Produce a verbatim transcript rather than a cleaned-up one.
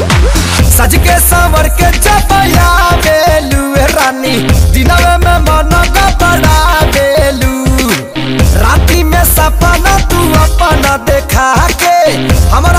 सज के संवर के चपया बेलू रानी दिनवे में मन का बड़ा बेलू राती में सपना तू अपना देखा के हम